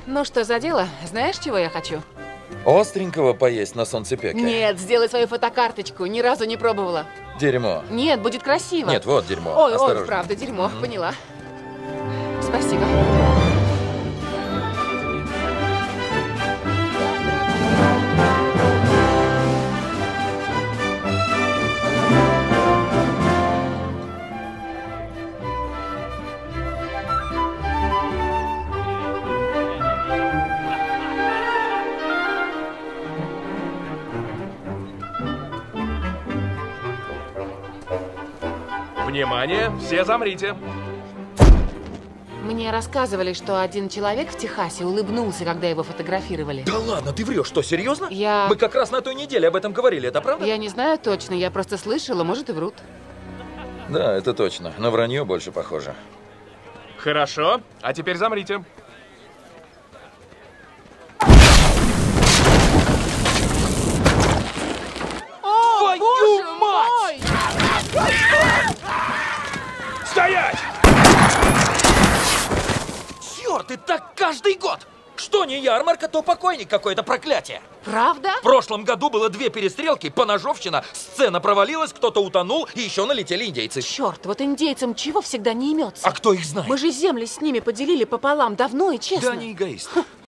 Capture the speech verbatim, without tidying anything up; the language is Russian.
Ну что за дело? Знаешь, чего я хочу? Остренького поесть на солнцепеке? Нет, сделай свою фотокарточку. Ни разу не пробовала. Дерьмо. Нет, будет красиво. Нет, вот дерьмо. Ой, Осторожно. ой, правда, дерьмо. Mm-hmm. Поняла. Спасибо. Внимание, все замрите. Мне рассказывали, что один человек в Техасе улыбнулся, когда его фотографировали. Да ладно, ты врешь, что, серьезно? Я... Мы как раз на той неделе об этом говорили, это правда? Я не знаю точно, я просто слышала, может и врут. Да, это точно, на вранье больше похоже. Хорошо, а теперь замрите. О, боже мой! Стоять! Черт, и так каждый год! Что не ярмарка, то покойник какое-то, проклятие! Правда? В прошлом году было две перестрелки, поножовщина, сцена провалилась, кто-то утонул, и еще налетели индейцы. Черт, вот индейцам чего всегда не имется? А кто их знает? Мы же земли с ними поделили пополам давно и честно. Да они эгоисты.